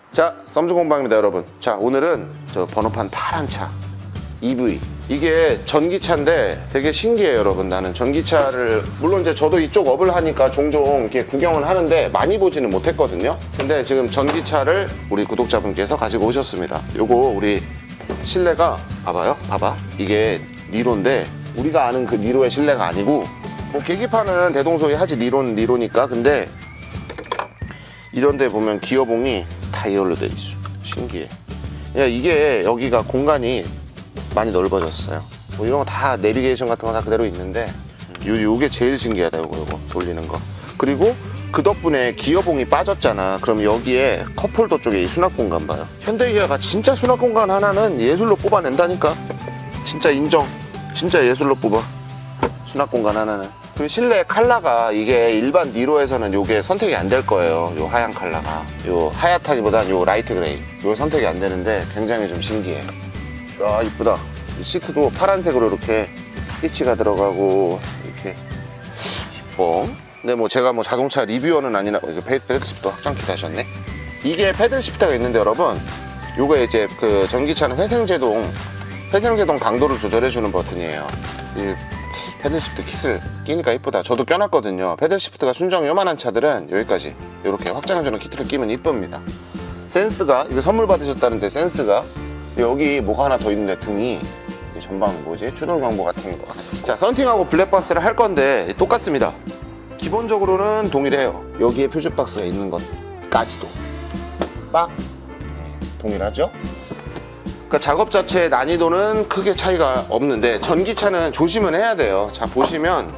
자, 썸즈공방입니다 여러분. 자, 오늘은 저 번호판 파란 차 EV, 이게 전기차인데 되게 신기해요 여러분. 나는 전기차를 물론 이제 저도 이쪽 업을 하니까 종종 이렇게 구경을 하는데 많이 보지는 못했거든요. 근데 지금 전기차를 우리 구독자분께서 가지고 오셨습니다. 요거 우리 실내가 봐봐요, 봐봐. 이게 니로인데 우리가 아는 그 니로의 실내가 아니고, 뭐 계기판은 대동소이 하지 니로니까. 근데 이런데 보면 기어봉이 다이얼로 돼 있어. 신기해. 야, 이게 여기가 공간이 많이 넓어졌어요. 뭐 이런 거 다 내비게이션 같은 거 다 그대로 있는데 요게 제일 신기하다. 요거 돌리는 거. 그리고 그 덕분에 기어봉이 빠졌잖아. 그럼 여기에 컵홀더 쪽에 이 수납 공간 봐요. 현대기아가 진짜 수납 공간 하나는 예술로 뽑아낸다니까. 진짜 인정. 진짜 예술로 뽑아, 수납 공간 하나는. 그리고 실내 컬러가 이게 일반 니로에서는 요게 선택이 안 될 거예요. 요 하얀 컬러가 요 하얗다기보단 요 라이트 그레이, 요 선택이 안 되는데 굉장히 좀 신기해. 아, 이쁘다. 이 시트도 파란색으로 이렇게 피치가 들어가고 이렇게 이뻐. 근데 뭐 제가 뭐 자동차 리뷰어는 아니라 이거 패들 시프트 확장키 하셨네. 이게 패들 시프트가 있는데 여러분, 요거 이제 그 전기차는 회생제동 강도를 조절해주는 버튼이에요. 이 패들 시프트 킷을 끼니까 이쁘다. 저도 껴놨거든요. 패들 시프트가 순정 요만한 차들은 여기까지 이렇게 확장해주는 키트를 끼면 이쁩니다. 센스가, 이거 선물 받으셨다는데 센스가 여기 뭐가 하나 더 있는데 등이 전방 뭐지? 추돌 경보 같은 거. 자, 썬팅하고 블랙박스를 할 건데 똑같습니다. 기본적으로는 동일해요. 여기에 표지박스가 있는 것까지도 빡 동일하죠? 그러니까 작업 자체의 난이도는 크게 차이가 없는데 전기차는 조심은 해야 돼요. 자, 보시면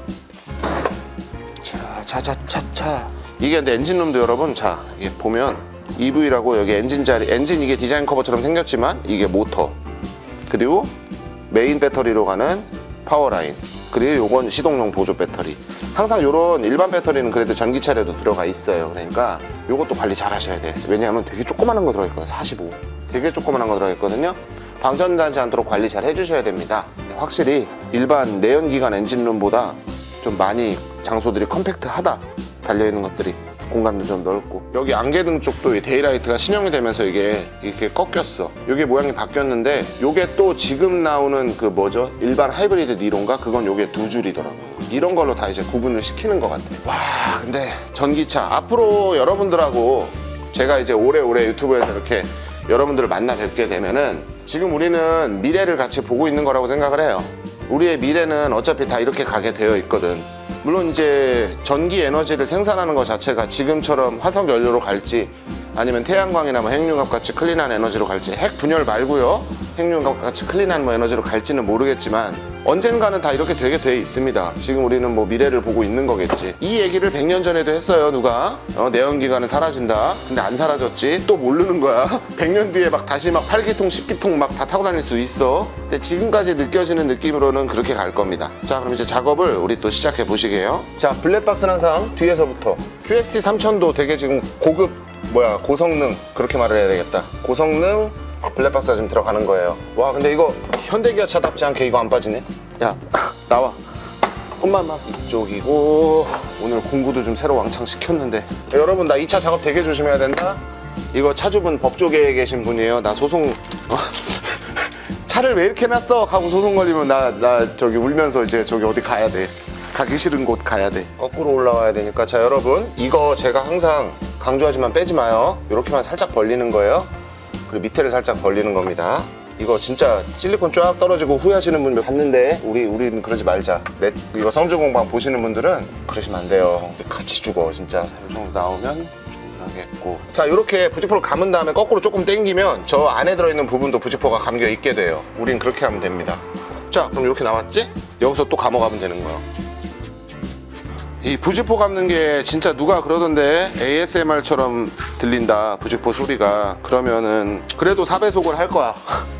자 이게 근데 엔진룸도 여러분, 자 이게 보면 EV라고 여기 엔진 이게 디자인 커버처럼 생겼지만 이게 모터, 그리고 메인 배터리로 가는 파워라인, 그리고 요건 시동용 보조 배터리. 항상 요런 일반 배터리는 그래도 전기차에도 들어가 있어요. 그러니까 요것도 관리 잘 하셔야 돼요. 왜냐하면 되게 조그마한 거 들어가 있거든요. 45 되게 조그마한 거 들어가 있거든요. 방전되지 않도록 관리 잘 해주셔야 됩니다. 확실히 일반 내연기관 엔진룸보다 좀 많이 장소들이 컴팩트하다. 달려있는 것들이 공간도 좀 넓고, 여기 안개등 쪽도 데이라이트가 신형이 되면서 이게 이렇게 꺾였어. 이게 모양이 바뀌었는데 요게 또 지금 나오는 그 뭐죠? 일반 하이브리드 니로인가? 그건 요게 두 줄이더라고요. 이런 걸로 다 이제 구분을 시키는 것 같아요. 와, 근데 전기차 앞으로 여러분들하고 제가 이제 오래오래 유튜브에서 이렇게 여러분들을 만나 뵙게 되면은 지금 우리는 미래를 같이 보고 있는 거라고 생각을 해요. 우리의 미래는 어차피 다 이렇게 가게 되어 있거든. 물론 이제 전기 에너지를 생산하는 것 자체가 지금처럼 화석 연료로 갈지 아니면 태양광이나 뭐 핵융합 같이 클린한 에너지로 갈지, 핵 분열 말고요, 핵융합 같이 클린한 뭐 에너지로 갈지는 모르겠지만 언젠가는 다 이렇게 되게 돼 있습니다. 지금 우리는 뭐 미래를 보고 있는 거겠지. 이 얘기를 100년 전에도 했어요. 누가 내연기관은 사라진다. 근데 안 사라졌지. 또 모르는 거야. 100년 뒤에 막 다시 막 8기통 10기통 막 다 타고 다닐 수도 있어. 근데 지금까지 느껴지는 느낌으로는 그렇게 갈 겁니다. 자, 그럼 이제 작업을 우리 또 시작해 보시게요. 자, 블랙박스는 항상 뒤에서부터 QXT3000도 되게 지금 고성능, 그렇게 말을 해야 되겠다. 고성능 블랙박스가 지금 들어가는 거예요. 와, 근데 이거 현대기아 차답지 않게 이거 안 빠지네. 야, 나와. 엄마만 이쪽이고, 오늘 공구도 좀 새로 왕창 시켰는데. 여러분, 나 2차 작업 되게 조심해야 된다. 이거 차주분 법조계에 계신 분이에요. 나 소송 차를 왜 이렇게 놨어? 하고 소송 걸리면 나 저기 울면서 이제 저기 어디 가야 돼. 가기 싫은 곳 가야 돼. 거꾸로 올라와야 되니까. 자, 여러분, 이거 제가 항상 강조하지만 빼지 마요. 이렇게만 살짝 벌리는 거예요. 그리고 밑에를 살짝 벌리는 겁니다. 이거 진짜 실리콘 쫙 떨어지고 후회하시는 분들 봤는데 우리는 그러지 말자. 이거 썸즈공방 보시는 분들은 그러시면 안 돼요. 같이 죽어 진짜. 이 정도 나오면 좋겠고. 자, 이렇게 부직포를 감은 다음에 거꾸로 조금 당기면 저 안에 들어있는 부분도 부직포가 감겨 있게 돼요. 우린 그렇게 하면 됩니다. 자, 그럼 이렇게 나왔지? 여기서 또 감아가면 되는 거예요. 이 부직포 감는 게 진짜 누가 그러던데 ASMR처럼 들린다, 부직포 소리가. 그러면은 그래도 4배속을 할 거야.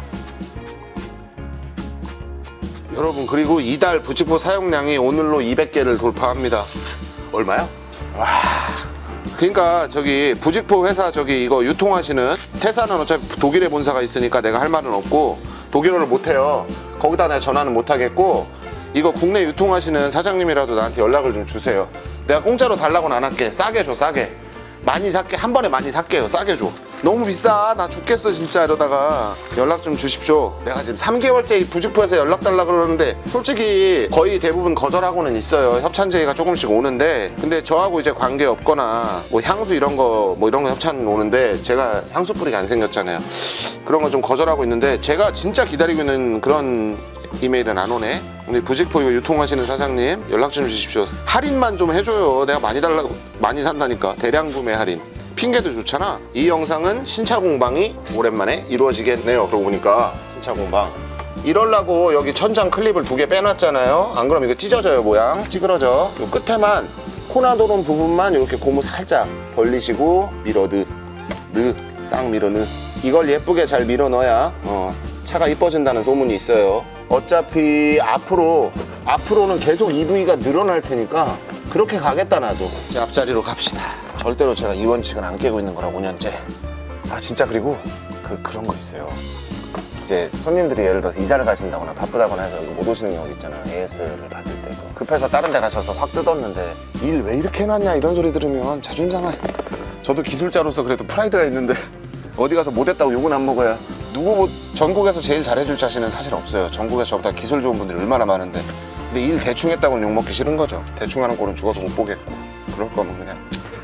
여러분, 그리고 이달 부직포 사용량이 오늘로 200개를 돌파합니다. 얼마야? 와. 그러니까 저기 부직포 회사 저기 이거 유통하시는, 태사는 어차피 독일에 본사가 있으니까 내가 할 말은 없고 독일어를 못해요. 거기다 내가 전화는 못하겠고, 이거 국내 유통하시는 사장님이라도 나한테 연락을 좀 주세요. 내가 공짜로 달라고는 안 할게. 싸게 줘, 싸게. 많이 살게. 한 번에 많이 살게요. 싸게 줘. 너무 비싸. 나 죽겠어 진짜. 이러다가 연락 좀 주십시오. 내가 지금 3개월째 이 부직포에서 연락 달라 그러는데 솔직히 거의 대부분 거절하고는 있어요. 협찬 제의가 조금씩 오는데, 근데 저하고 이제 관계 없거나 뭐 향수 이런 거 협찬 오는데 제가 향수 뿌리가 안 생겼잖아요. 그런 거 좀 거절하고 있는데, 제가 진짜 기다리고 있는 그런 이메일은 안 오네. 우리 부직포 이거 유통하시는 사장님 연락 좀 주십시오. 할인만 좀 해줘요. 내가 많이 산다니까. 대량 구매 할인. 핑계도 좋잖아. 이 영상은 신차 공방이 오랜만에 이루어지겠네요. 그러고 보니까 신차 공방 이럴라고 여기 천장 클립을 2개 빼놨잖아요. 안 그러면 이거 찢어져요. 모양 찌그러져. 요 끝에만 코나도론 부분만 이렇게 고무 살짝 벌리시고 밀어 싹 밀어 넣. 이걸 예쁘게 잘 밀어 넣어야 차가 이뻐진다는 소문이 있어요. 어차피 앞으로는 계속 EV가 늘어날 테니까 그렇게 가겠다. 나도 제 앞자리로 갑시다. 절대로 제가 이 원칙은 안 깨고 있는 거라 5년째. 아 진짜. 그리고 그런 거 있어요. 이제 손님들이 예를 들어서 이사를 가신다거나 바쁘다거나 해서 못 오시는 경우 있잖아요. AS를 받을 때 급해서 다른 데 가셔서 확 뜯었는데 일 왜 이렇게 해놨냐 이런 소리 들으면 자존심 상하. 저도 기술자로서 그래도 프라이드가 있는데 어디 가서 못했다고 욕은 안 먹어야. 전국에서 제일 잘해줄 자신은 사실 없어요. 전국에서 저보다 기술 좋은 분들이 얼마나 많은데. 근데 일 대충 했다고는 욕먹기 싫은 거죠. 대충 하는 꼴은 죽어도 못 보겠고. 그럴 거면 그냥.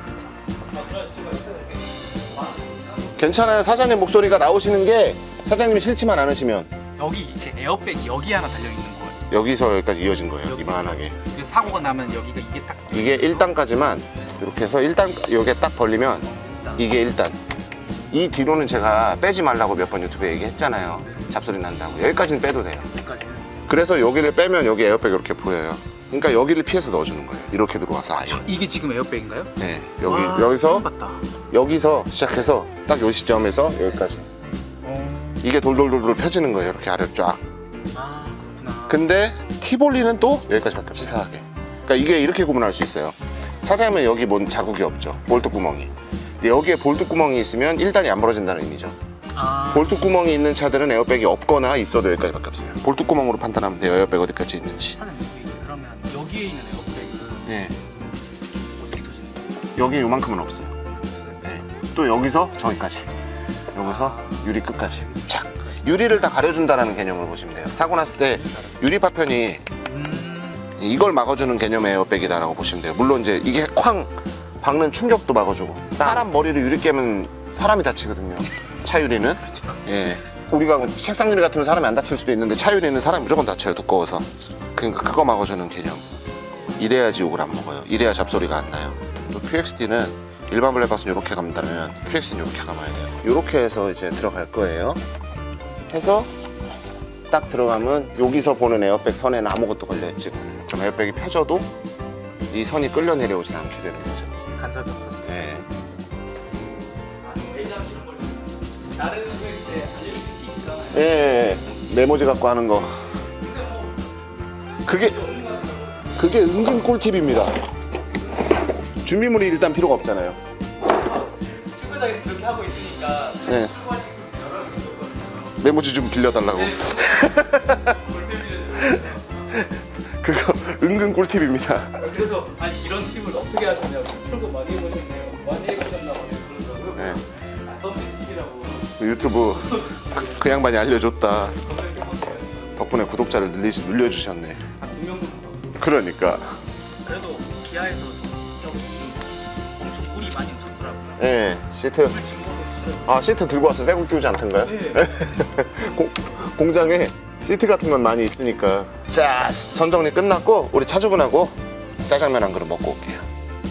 괜찮아요. 사장님 목소리가 나오시는 게 사장님이 싫지만 않으시면. 여기 이제 에어백이 여기 하나 달려있는 거예요. 여기서 여기까지 이어진 거예요. 이만하게. 그래서 사고가 나면 여기가 이게 딱. 이게 1단까지만 이렇게 해서 1단 여기에 딱 벌리면 이게 1단. 이 뒤로는 제가 빼지 말라고 몇 번 유튜브에 얘기했잖아요. 잡소리 난다고. 여기까지는 빼도 돼요. 여기까지는. 그래서 여기를 빼면 여기 에어백 이렇게 보여요. 그러니까 여기를 피해서 넣어주는 거예요. 이렇게 들어와서 아예. 이게 지금 에어백인가요? 네. 여기서 시작해서 딱 요 시점에서 여기까지. 이게 돌돌돌돌 펴지는 거예요. 이렇게 아래로 쫙. 아 그렇구나. 근데 티볼리는 또 여기까지밖에 없어요. 치사하게. 그러니까 이게 이렇게 구분할 수 있어요. 사장님은 여기 뭔 자국이 없죠. 볼트 구멍이. 여기에 볼트 구멍이 있으면 1단이 안 벌어진다는 의미죠. 볼트 구멍이 있는 차들은 에어백이 없거나 있어도 여기까지밖에 없어요. 볼트 구멍으로 판단하면 돼요. 에어백 어디까지 있는지. 사장님 그러면 여기에 있는 에어백은 네. 어떻게 터지는 거예요? 여기 요만큼은 없어요. 네. 또 여기서 저기까지. 여기서 유리 끝까지. 착. 유리를 다 가려준다는 개념으로 보시면 돼요. 사고 났을 때 유리 파편이 이걸 막아주는 개념의 에어백이다라고 보시면 돼요. 물론 이제 이게 쾅 박는 충격도 막아주고. 사람 머리를 유리 깨면 사람이 다치거든요. 차 유리는. 그렇죠. 예. 우리가 책상 유리 같으면 사람이 안 다칠 수도 있는데 차 유리는 사람이 무조건 다쳐요. 두꺼워서. 그러니까 그거 막아주는 개념. 이래야지 욕을 안 먹어요. 이래야 잡소리가 안 나요. 또 QXD는 일반 블랙박스는 이렇게 감다면 QXD는 이렇게 감아야 돼요. 이렇게 해서 이제 들어갈 거예요. 해서 딱 들어가면 여기서 보는 에어백 선에는 아무것도 걸려있지가 않아요. 그럼 에어백이 펴져도 이 선이 끌려 내려오진 않게 되는 거죠. 간섭이 없어서. 네. 매장 이런 걸 다른 회사에 때 알려줄 팁 있잖아요. 예, 메모지 갖고 하는 거. 그게 은근 꿀팁입니다. 준비물이 일단 필요가 없잖아요. 출근장에서 그렇게 하고 있으니까 네. 메모지 좀 빌려달라고. 그거 은근 꿀팁입니다. 그래서 아니 이런 팁을 어떻게 하셨냐고 출근 많이 해보셨네요. 많이 해보셨나 보네 그러더라고요. 네. 썸네일 팁이라고. 유튜브 그 양반이 알려줬다. 검색해보세요. 덕분에 구독자를 늘려주셨네. 한 2명 정도. 그러니까. 그래도 기아에서 여기 엄청 물이 많이 쳤더라고요. 예, 시트. 시트 들고 와서 새거 끼우지 않던가요? 네. 공장에 시트 같은 건 많이 있으니까. 자, 선정리 끝났고 우리 차주분하고 짜장면 한 그릇 먹고 올게요.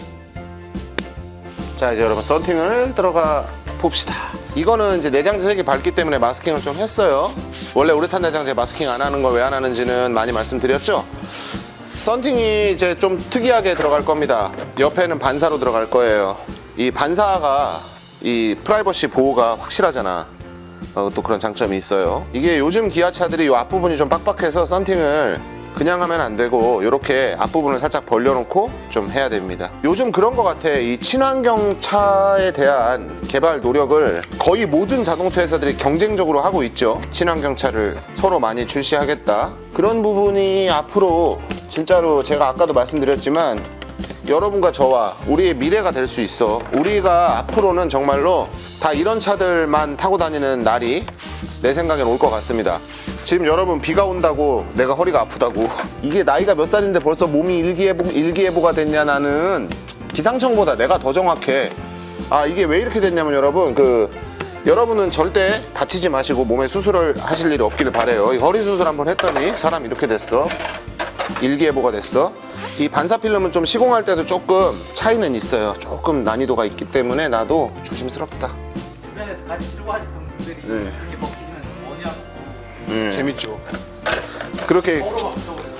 자, 이제 여러분 썬팅을 들어가 봅시다. 이거는 이제 내장재 색이 밝기 때문에 마스킹을 좀 했어요. 원래 우레탄 내장재 마스킹 안 하는 걸 왜 안 하는지는 많이 말씀드렸죠. 썬팅이 이제 좀 특이하게 들어갈 겁니다. 옆에는 반사로 들어갈 거예요. 이 반사가 이 프라이버시 보호가 확실하잖아. 또 그런 장점이 있어요. 이게 요즘 기아차들이 이 앞부분이 좀 빡빡해서 썬팅을 그냥 하면 안 되고 이렇게 앞부분을 살짝 벌려놓고 좀 해야 됩니다. 요즘 그런 것 같아. 이 친환경 차에 대한 개발 노력을 거의 모든 자동차 회사들이 경쟁적으로 하고 있죠. 친환경 차를 서로 많이 출시하겠다. 그런 부분이 앞으로 진짜로 제가 아까도 말씀드렸지만 여러분과 저와 우리의 미래가 될 수 있어. 우리가 앞으로는 정말로 다 이런 차들만 타고 다니는 날이 내 생각엔 올 것 같습니다. 지금 여러분 비가 온다고 내가 허리가 아프다고 이게 나이가 몇 살인데 벌써 몸이 일기예보가 됐냐. 나는 기상청보다 내가 더 정확해. 아, 이게 왜 이렇게 됐냐면 여러분, 여러분은 절대 다치지 마시고 몸에 수술을 하실 일이 없기를 바래요. 이 허리 수술 한번 했더니 사람 이렇게 됐어. 일기예보가 됐어. 이 반사필름은 좀 시공할 때도 조금 차이는 있어요. 조금 난이도가 있기 때문에 나도 조심스럽다. 주변에서 같이 치고 하시던 분들이 이렇게 먹히시면서 뭐냐고. 재밌죠. 그렇게 서로가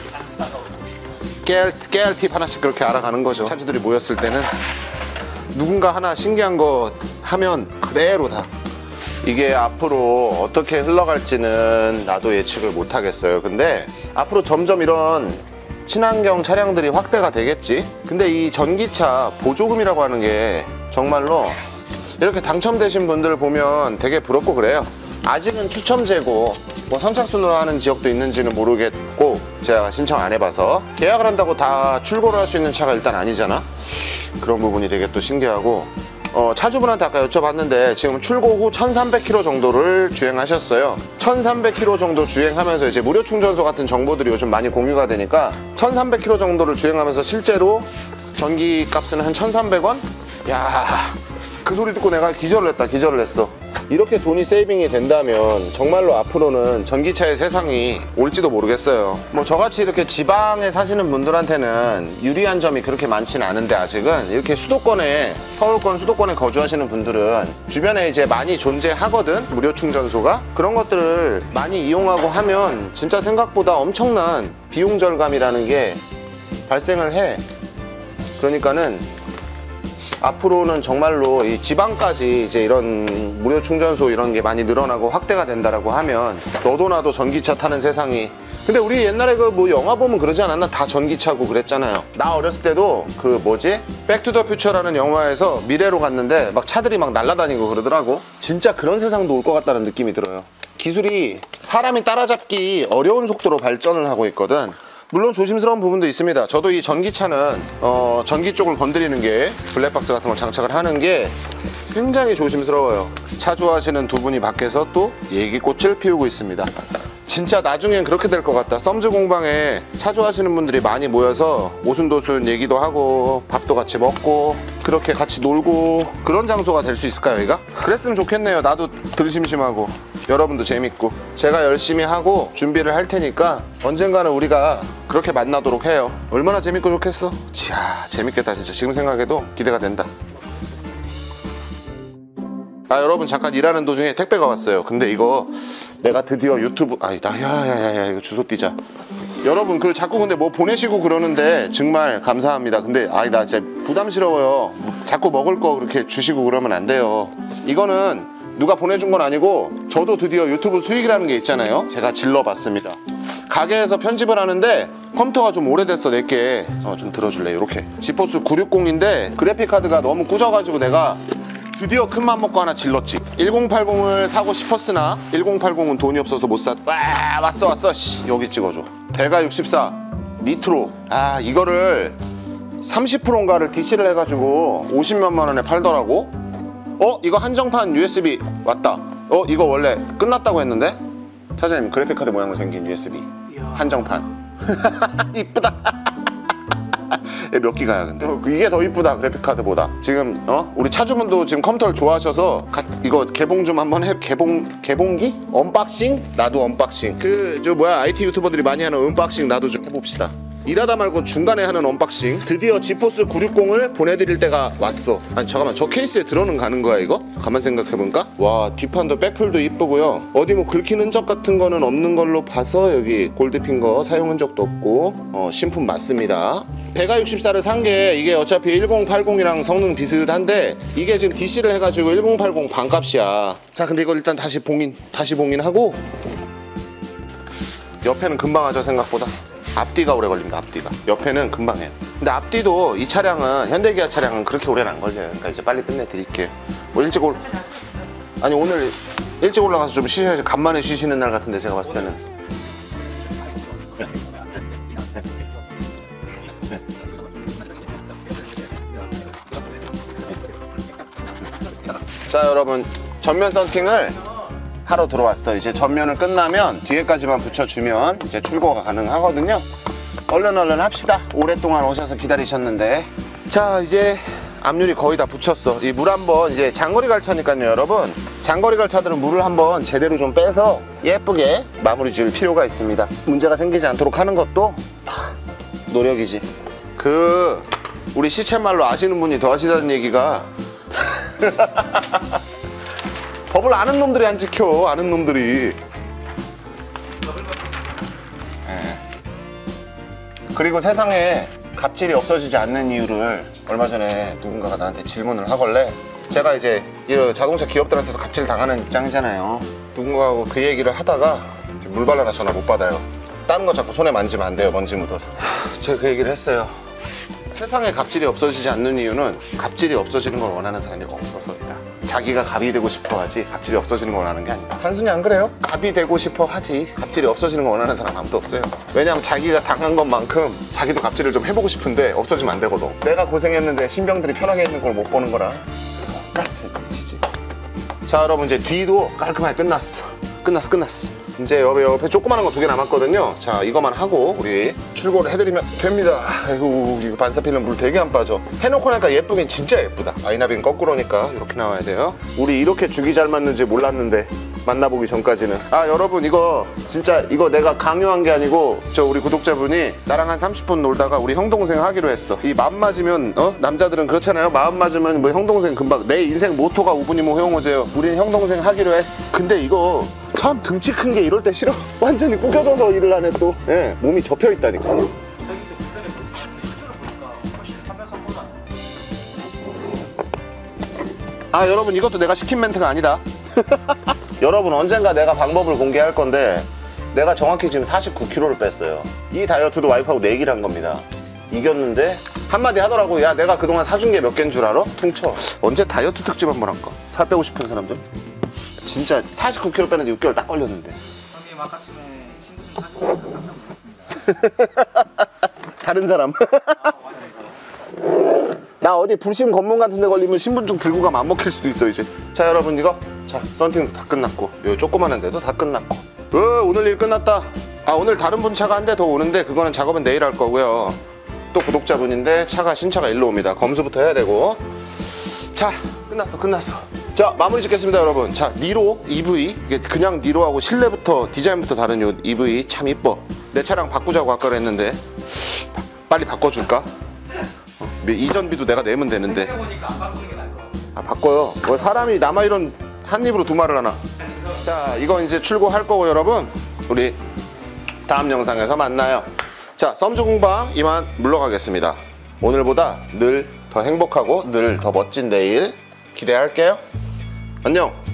붙여버려서 깨알 팁 하나씩 그렇게 알아가는 거죠. 차주들이 모였을 때는 누군가 하나 신기한 거 하면 그대로 다. 이게 앞으로 어떻게 흘러갈지는 나도 예측을 못 하겠어요. 근데 앞으로 점점 이런 친환경 차량들이 확대가 되겠지. 근데 이 전기차 보조금이라고 하는 게 정말로 이렇게 당첨되신 분들 보면 되게 부럽고 그래요. 아직은 추첨제고 뭐 선착순으로 하는 지역도 있는지는 모르겠고 제가 신청 안 해봐서. 계약을 한다고 다 출고를 할 수 있는 차가 일단 아니잖아. 그런 부분이 되게 또 신기하고, 차주분한테 아까 여쭤봤는데 지금 출고 후 1300km 정도를 주행하셨어요. 1300km 정도 주행하면서 이제 무료 충전소 같은 정보들이 요즘 많이 공유가 되니까 1300km 정도를 주행하면서 실제로 전기 값은 한 1300원? 야, 그 소리 듣고 내가 기절을 했어. 이렇게 돈이 세이빙이 된다면 정말로 앞으로는 전기차의 세상이 올지도 모르겠어요. 뭐 저같이 이렇게 지방에 사시는 분들한테는 유리한 점이 그렇게 많지는 않은데, 아직은 이렇게 서울권 수도권에 거주하시는 분들은 주변에 이제 많이 존재하거든, 무료 충전소가. 그런 것들을 많이 이용하고 하면 진짜 생각보다 엄청난 비용 절감이라는 게 발생을 해. 그러니까는 앞으로는 정말로 이 지방까지 이제 이런 무료 충전소 이런 게 많이 늘어나고 확대가 된다라고 하면 너도 나도 전기차 타는 세상이. 근데 우리 옛날에 그 뭐 영화 보면 그러지 않았나? 다 전기차고 그랬잖아요. 나 어렸을 때도 그 뭐지? 백투더퓨처라는 영화에서 미래로 갔는데 막 차들이 막 날아다니고 그러더라고. 진짜 그런 세상도 올 것 같다는 느낌이 들어요. 기술이 사람이 따라잡기 어려운 속도로 발전을 하고 있거든. 물론 조심스러운 부분도 있습니다. 저도 이 전기차는 전기 쪽을 건드리는 게, 블랙박스 같은 걸 장착을 하는 게 굉장히 조심스러워요. 차 좋아하시는 두 분이 밖에서 또 얘기꽃을 피우고 있습니다. 진짜 나중엔 그렇게 될 것 같다. 썸즈 공방에 차 좋아하시는 분들이 많이 모여서 오순도순 얘기도 하고 밥도 같이 먹고 그렇게 같이 놀고 그런 장소가 될 수 있을까요, 여기가? 그랬으면 좋겠네요. 나도 덜 심심하고 여러분도 재밌고. 제가 열심히 하고 준비를 할 테니까 언젠가는 우리가 그렇게 만나도록 해요. 얼마나 재밌고 좋겠어. 이야, 재밌겠다 진짜. 지금 생각해도 기대가 된다. 아, 여러분 잠깐 일하는 도중에 택배가 왔어요. 근데 이거 내가 드디어 유튜브, 아니다, 야야야야, 이거 주소 띄자. 여러분 자꾸 근데 뭐 보내시고 그러는데 정말 감사합니다. 근데 나 진짜 부담스러워요. 자꾸 먹을 거 그렇게 주시고 그러면 안 돼요. 이거는 누가 보내준 건 아니고 저도 드디어 유튜브 수익이라는 게 있잖아요. 제가 질러봤습니다. 가게에서 편집을 하는데 컴퓨터가 좀 오래됐어. 내게 좀 들어줄래? 이렇게 지포스 960인데 그래픽카드가 너무 꾸져가지고 내가 드디어 큰맘 먹고 하나 질렀지. 1080을 사고 싶었으나 1080은 돈이 없어서 못 샀. 왔어. 여기 찍어줘. 대가 64 니트로. 이거를 30%인가를 DC를 해가지고 50몇만 원에 팔더라고. 이거 한정판 USB 왔다. 이거 원래 끝났다고 했는데 사장님, 그래픽카드 모양으로 생긴 USB 한정판. 이쁘다. 몇 기가야 근데? 이게 더 이쁘다, 그래픽카드보다. 지금 우리 차주분도 지금 컴퓨터를 좋아하셔서 이거 개봉 좀 한번 개봉기? 언박싱? 나도 언박싱. IT 유튜버들이 많이 하는 언박싱 나도 좀 해봅시다. 일하다 말고 중간에 하는 언박싱. 드디어 지포스 960을 보내드릴 때가 왔어. 아니 잠깐만, 저 케이스에 들어는 가는 거야 이거? 가만 생각해볼까? 와, 뒷판도 백플도 이쁘고요. 어디 뭐 긁힌 흔적 같은 거는 없는 걸로 봐서 여기 골드핀 거 사용 흔적도 없고 신품 맞습니다. 배가 64를 산 게 이게 어차피 1080이랑 성능 비슷한데 이게 지금 DC를 해가지고 1080 반값이야. 자, 근데 이걸 일단 다시 봉인하고 옆에는 금방 하죠. 생각보다 앞뒤가 오래 걸립니다. 앞뒤가. 옆에는 금방 해요. 근데 앞뒤도 이 차량은, 현대기아 차량은 그렇게 오래는 안 걸려요. 그러니까 이제 빨리 끝내드릴게요. 오늘 일찍 올라가서 좀 쉬셔야지. 간만에 쉬시는 날 같은데 제가 봤을 때는. 여러분 전면 썬팅을 하러 들어왔어. 이제 전면을 끝나면 뒤에까지만 붙여주면 이제 출고가 가능하거든요. 얼른 합시다. 오랫동안 오셔서 기다리셨는데. 자, 이제 앞유리 거의 다 붙였어. 이 물 한번 이제 장거리 갈 차니까요 여러분, 장거리 갈 차들은 물을 한번 제대로 좀 빼서 예쁘게 마무리 지을 필요가 있습니다. 문제가 생기지 않도록 하는 것도 다 노력이지. 우리 시쳇말로 아시는 분이 더 하시다는 얘기가 법을 아는 놈들이 안 지켜. 아는 놈들이. 그리고 세상에 갑질이 없어지지 않는 이유를 얼마 전에 누군가가 나한테 질문을 하길래, 제가 이제 이 자동차 기업들한테서 갑질 당하는 입장이잖아요. 누군가하고 그 얘기를 하다가 이제 물 발라라 전화 못 받아요. 다른 거 자꾸 손에 만지면 안 돼요, 먼지 묻어서. 제가 그 얘기를 했어요. 세상에 갑질이 없어지지 않는 이유는 갑질이 없어지는 걸 원하는 사람이 없어서이다. 자기가 갑이 되고 싶어 하지 갑질이 없어지는 걸 원하는 게 아니다. 단순히 안 그래요? 갑이 되고 싶어 하지 갑질이 없어지는 걸 원하는 사람 아무도 없어요. 왜냐면 자기가 당한 것만큼 자기도 갑질을 좀 해보고 싶은데 없어지면 안 되거든. 내가 고생했는데 신병들이 편하게 있는 걸 못 보는 거라 똑같은 짓이지. 자, 여러분 이제 뒤도 깔끔하게 끝났어. 이제 옆에 조그마한 거 2개 남았거든요. 자, 이거만 하고 우리 출고를 해드리면 됩니다. 아이고, 이거 반사필름 물 되게 안 빠져. 해놓고 나니까 예쁘긴 진짜 예쁘다. 아이나비는 거꾸로니까 이렇게 나와야 돼요. 우리 이렇게 죽이 잘 맞는지 몰랐는데, 만나보기 전까지는. 아, 여러분 이거 진짜 이거 내가 강요한 게 아니고 저 우리 구독자분이 나랑 한 30분 놀다가 우리 형동생 하기로 했어. 이 마음 맞으면, 남자들은 그렇잖아요. 마음 맞으면 뭐 형동생 금방. 내 인생 모토가 우분이모 호용호제요. 우린 형동생 하기로 했어. 근데 이거 참 등치 큰 게 이럴 때 싫어. 완전히 구겨져서 일을 하네 또. 예, 몸이 접혀 있다니까. 여기서 불편해 보니까 실제로 보니까 훨씬 판매 성공은 안 돼. 여러분 이것도 내가 시킨 멘트가 아니다. 여러분 언젠가 내가 방법을 공개할 건데, 내가 정확히 지금 49kg를 뺐어요. 이 다이어트도 와이프하고 내기를 한 겁니다. 이겼는데 한마디 하더라고. 야, 내가 그동안 사준 게 몇 개인 줄 알아? 퉁쳐. 언제 다이어트 특집 한번 할까? 살 빼고 싶은 사람들? 진짜 49kg 빼는데 6개월 딱 걸렸는데. 형님 아까 전에 친구들 사진 깜짝 놀랐습니다. 다른 사람. 나 어디 불심 검문 같은 데 걸리면 신분증 들고 가면 안 먹힐 수도 있어 이제. 자, 여러분 이거 자 썬팅도 다 끝났고, 요 조그마한 데도 다 끝났고. 오늘 일 끝났다. 오늘 다른 분 차가 한 대 더 오는데 그거는 작업은 내일 할 거고요. 또 구독자분인데 신차가 일로 옵니다. 검수부터 해야 되고. 자, 끝났어. 자, 마무리 짓겠습니다 여러분. 자, 니로 EV, 이게 그냥 니로하고 실내부터 디자인부터 다른 요 EV 참 이뻐. 내 차랑 바꾸자고 아까 그랬는데 빨리 바꿔줄까? 이전비도 내가 내면 되는데. 생각해보니까 안 바꾸는 게 나을 것 같아. 바꿔요. 왜 사람이 남아 이런 한 입으로 두 말을 하나. 자, 이거 이제 출고할 거고 여러분, 우리 다음 영상에서 만나요. 자, 썸주 공방 이만 물러가겠습니다. 오늘보다 늘 더 행복하고 늘 더 멋진 내일 기대할게요. 안녕.